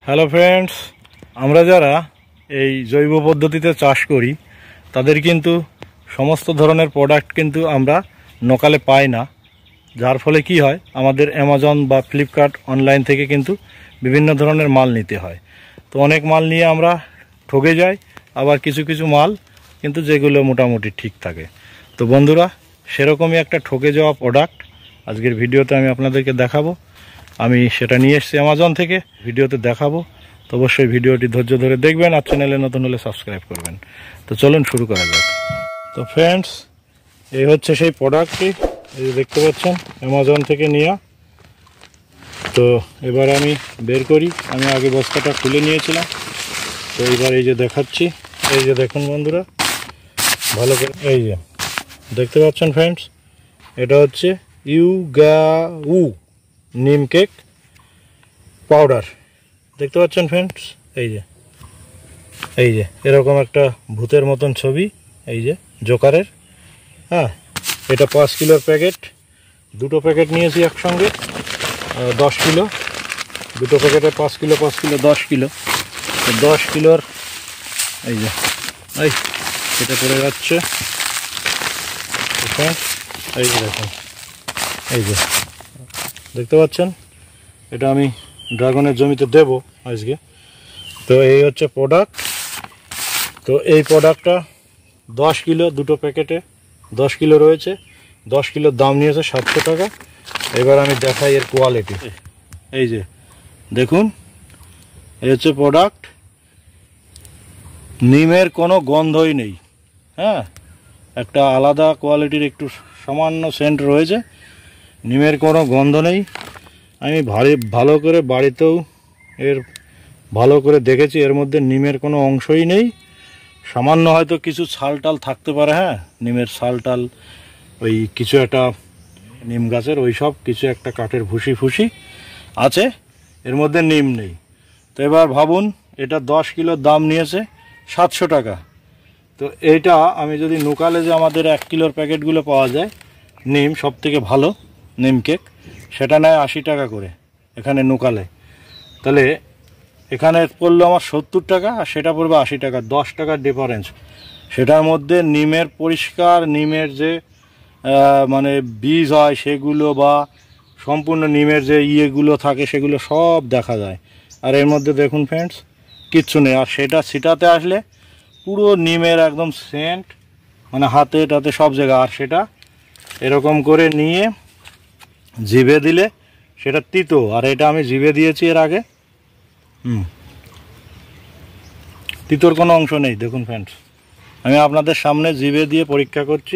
Hello friends, আমরা যারা এই জৈব পদ্ধতিতে চাষ করি তাদের কিন্তু সমস্ত ধরনের প্রোডাক্ট কিন্তু আমরা লোকালে পাই না, যার ফলে কি হয় আমাদের অ্যামাজন বা ফ্লিপকার্ট অনলাইন থেকে কিন্তু বিভিন্ন ধরনের মাল নিতে হয়। তো অনেক মাল নিয়ে আমরা ঠকে যাই, আবার কিছু কিছু মাল কিন্তু যেগুলো মোটামুটি ঠিক থাকে। তো বন্ধুরা, সেরকমই একটা ঠকে যাওয়া প্রোডাক্ট আজকের ভিডিওতে আমি আপনাদেরকে দেখাবো। আমি সেটা নিয়ে এসেছি অ্যামাজন থেকে, ভিডিওতে দেখাবো। তো অবশ্যই ভিডিওটি ধৈর্য ধরে দেখবেন, আর চ্যানেলে নতুন হলে সাবস্ক্রাইব করবেন। তো চলুন শুরু করা যাক। তো ফ্রেন্ডস, এই হচ্ছে সেই প্রোডাক্টটি, এই দেখতে পাচ্ছেন অ্যামাজন থেকে নেওয়া। তো এবার আমি বের করি, আমি আগে বস্তাটা খুলে নিয়েছিলাম। তো এবার এই যে দেখাচ্ছি, এই যে দেখুন বন্ধুরা ভালো করে, এই যে দেখতে পাচ্ছেন ফ্রেন্ডস, এটা হচ্ছে ইউগাউ নিম কেক পাউডার। দেখতে পাচ্ছেন ফ্রেন্ডস, এই যে এরকম একটা ভূতের মতন ছবি, এই যে জোকারের। হ্যাঁ, এটা 5 কিলোর প্যাকেট, দুটো প্যাকেট নিয়েছি একসঙ্গে, 10 কিলো, দুটো প্যাকেটে 5 কিলো 5 কিলো 10 কিলো। তো 10 কিলোর এই যে এটা পড়ে যাচ্ছে এই যে দেখুন, এই যে দেখতে পাচ্ছেন, এটা আমি ড্রাগনের জমিতে দেব আজকে। তো এই হচ্ছে প্রোডাক্ট। তো এই প্রোডাক্টটা 10 কিলো, দুটো প্যাকেটে 10 কিলো রয়েছে। 10 কিলোর দাম নিয়েছে 700 টাকা। এবার আমি দেখাই এর কোয়ালিটি। এই যে দেখুন, এই হচ্ছে প্রোডাক্ট। নিমের কোনো গন্ধই নেই। হ্যাঁ, একটা আলাদা কোয়ালিটির একটু সামান্য সেন্ট রয়েছে, নিমের কোনো গন্ধ নেই। আমি ভালো করে বাড়িতেও এর ভালো করে দেখেছি, এর মধ্যে নিমের কোনো অংশই নেই। সামান্য হয়তো কিছু ছালটাল থাকতে পারে, হ্যাঁ নিমের ছালটাল, ওই কিছু একটা নিম গাছের ওই সব কিছু একটা কাঠের ভুসি ফুসি আছে, এর মধ্যে নিম নেই। তো এবার ভাবুন, এটা 10 কিলোর দাম নিয়েছে 700 টাকা। তো এইটা আমি যদি লোকালে যে আমাদের 1 কিলোর প্যাকেটগুলো পাওয়া যায় নিম, সব থেকে ভালো নিম কেক, সেটা নেয় 80 টাকা করে এখানে লোকালে। তাহলে এখানে পড়লো আমার 70 টাকা, আর সেটা পড়বে 80 টাকা, 10 টাকার ডিফারেন্স। সেটার মধ্যে নিমের পরিষ্কার, নিমের যে মানে বীজ হয় সেগুলো, বা সম্পূর্ণ নিমের যে ইয়েগুলো থাকে সেগুলো সব দেখা যায়। আর এর মধ্যে দেখুন ফ্রেন্ডস, কিচ্ছু নেই। আর সেটা ছিটাতে আসলে পুরো নিমের একদম সেন্ট, মানে হাতে টাতে সব জায়গা। আর সেটা এরকম করে নিয়ে জিভে দিলে সেটা তিতো। আর এটা আমি জিভে দিয়েছি এর আগে, তিতোর কোনো অংশ নেই। দেখুন ফ্রেন্ডস, আমি আপনাদের সামনে জিভে দিয়ে পরীক্ষা করছি।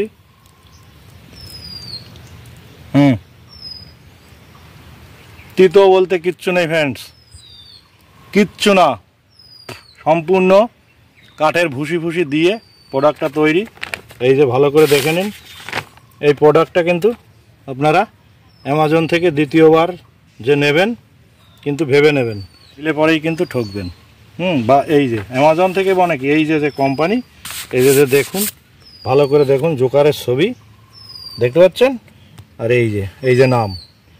তিতো বলতে কিচ্ছু নেই ফ্রেন্ডস, কিচ্ছু না। সম্পূর্ণ কাঠের ভুসি ফুসি দিয়ে প্রোডাক্টটা তৈরি। এই যে ভালো করে দেখে নিন, এই প্রোডাক্টটা কিন্তু আপনারা অ্যামাজন থেকে দ্বিতীয়বার যে নেবেন কিন্তু ভেবে নেবেন, দিলে পরেই কিন্তু ঠকবেন। বা এই যে অ্যামাজন থেকে বা নাকি এই যে কোম্পানি, এই যে দেখুন ভালো করে দেখুন, জোকারের ছবি দেখতে পাচ্ছেন। আর এই যে নাম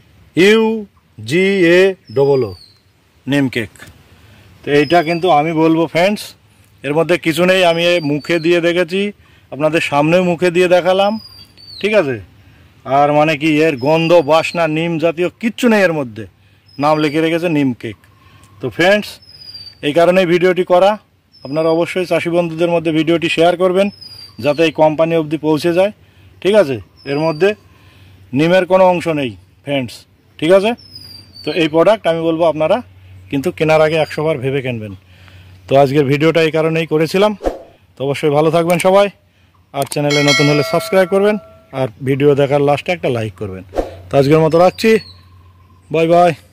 UGAOO নিম কেক। তো এইটা কিন্তু আমি বলবো ফ্রেন্ডস, এর মধ্যে কিছু নেই। আমি মুখে দিয়ে দেখেছি, আপনাদের সামনেও মুখে দিয়ে দেখালাম, ঠিক আছে। আর মানে কি, এর গন্ধ বাসনা নিম জাতীয় কিচ্ছু নেই এর মধ্যে, নাম লিখে রেখেছে নিম কেক। তো ফ্রেন্ডস, এই কারণেই ভিডিওটি করা। আপনারা অবশ্যই চাষি বন্ধুদের মধ্যে ভিডিওটি শেয়ার করবেন, যাতে এই কোম্পানি অবধি পৌঁছে যায়, ঠিক আছে। এর মধ্যে নিমের কোনো অংশ নেই ফ্রেন্ডস, ঠিক আছে। তো এই প্রোডাক্ট আমি বলবো আপনারা কিন্তু কেনার আগে 100 বার ভেবে কিনবেন। তো আজকের ভিডিওটা এই কারণেই করেছিলাম। তো অবশ্যই ভালো থাকবেন সবাই, আর চ্যানেলে নতুন হলে সাবস্ক্রাইব করবেন, আর ভিডিও দেখার লাস্টে একটা লাইক করবেন। তো আজকের মতো রাখছি, বাই বাই।